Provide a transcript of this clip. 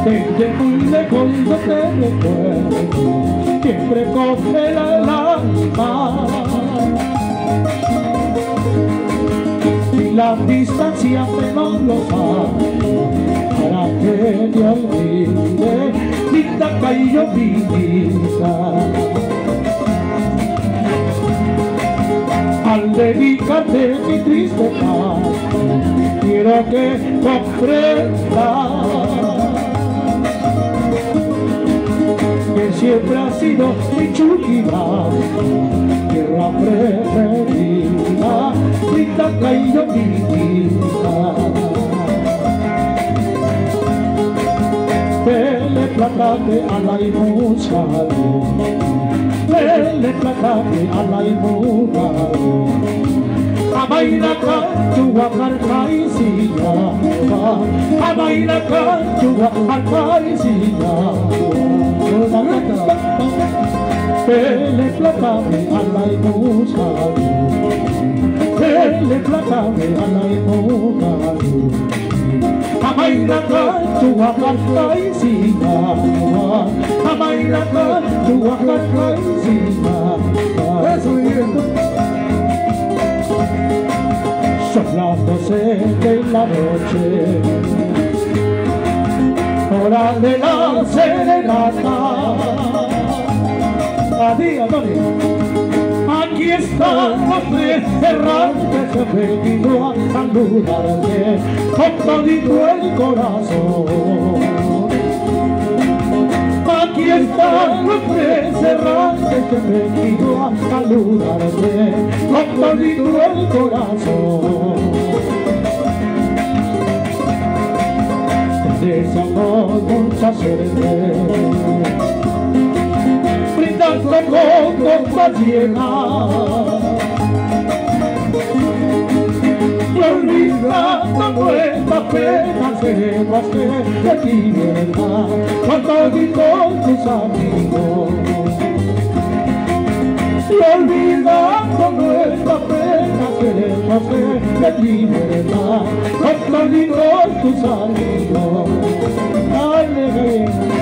Desde muy lejos yo te recuerdo, siempre congela el alma. Y la distancia me no lo sabe, para que te olvide, linda cayó mi vida. Al dedicarte mi triste paz, quiero que comprendas que siempre ha sido mi Chuquibamba, tierra preferida, linda cayó mi vida. Dele placate a la imusa, dele placate a la imusa. Amairaka tuwa karkaisiya, amairaka tuwa karkaisiya. Dele placate a la imusa, dele placate a la imusa. Amairaka tuwa karkaisiya, amairaka tuwa karkaisiya. Eso es. Son las 12 de la noche, hora de la serenata. Adiós, Tony. Aquí están los tres errantes que he venido a saludarte con todito el corazón. Aquí están los tres errantes que he venido a saludarte con todito el corazón. Te deseamos mucha suerte, brindando con copas llenas y olvidando nuestras penas, queremos que te libertad con todos tus amigos. Y olvidando nuestras penas, queremos que te libertad con todos tus amigos. Aleluya.